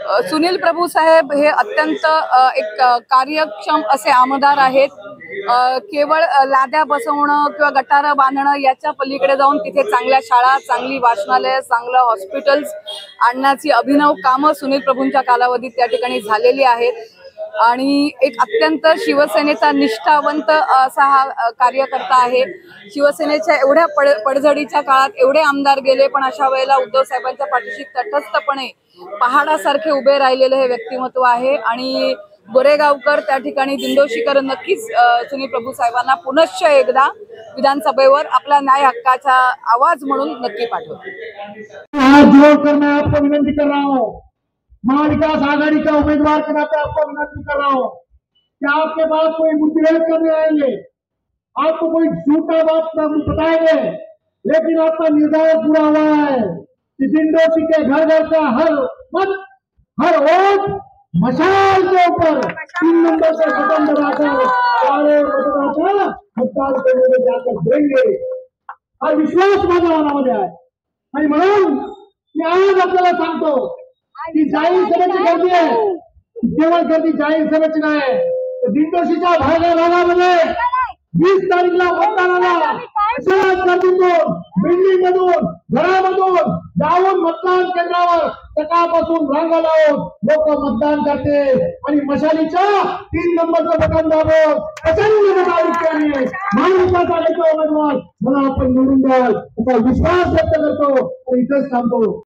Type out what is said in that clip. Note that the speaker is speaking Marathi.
सुनील प्रभू साहेब हे अत्यंत एक कार्यक्षम असे आमदार आहेत। केवळ लाद्या बसवणं किंवा गटार बांधणं याच्या पलीकडे जाऊन तिथे चांगल्या शाळा, चांगली वाचनालय, चांगलं हॉस्पिटल्स आणण्याची अभिनव कामं सुनील प्रभूंच्या कालावधीत त्या ठिकाणी झालेली आहेत। आणि एक अत्यंत शिवसेनेचा निष्ठावंत असा हा कार्यकर्ता आहे। शिवसेनेच्या एवढ्या पडझडीच्या काळात एवढे आमदार गेले, पण अशा वेळेला उद्धव साहेबांच्या पाठीशी तटस्थपणे पहाडासारखे उभे राहिलेले हे व्यक्तिमत्व आहे। आणि गोरेगावकर त्या ठिकाणी दिंडोशीकर नक्कीच सुनील प्रभू साहेबांना पुनश्च एकदा विधानसभेवर आपला न्याय हक्काचा आवाज म्हणून नक्की पाठवतील। मैं आपको विनती कर रहा हूँ, महाविकास आघाड़ी का उम्मीदवार के नाते आपको विनती कर रहा हूँ कि आपके पास कोई मुठभेड़ करने आएंगे, आपको कोई झूठा बात बताएंगे, लेकिन आपका निर्धारण पूरा हुआ है कि दिंडोशी के घर घर का हर मत, हर वोट मशाल के ऊपर 3 नंबर से खत्म कराकर सारे मतदाता मतदान केंद्र में जाकर देंगे और विश्वास माझ्या मनामध्ये आहे। आणि म्हणून मी आज आपल्याला सांगतो की जाहीर सभेची गर्दी आहे, केवळ गर्दी जाहीर सभेची नाही, दिंडोशीच्या भागाभागामध्ये 20 तारीखला मतदानाला गर्दीतून, बिल्डिंग मधून, घरामधून जाऊन मतदान केंद्रावर सकाळपासून रांगा लावून लोक मतदान करते आणि मशालीच्या 3 नंबरचं बटन दाबून प्रचंड मताधिक्याने महाविकास आघाडीचा उमेदवार मला आपण निवडून द्याल असा विश्वास व्यक्त करतो आणि इथेच थांबतो।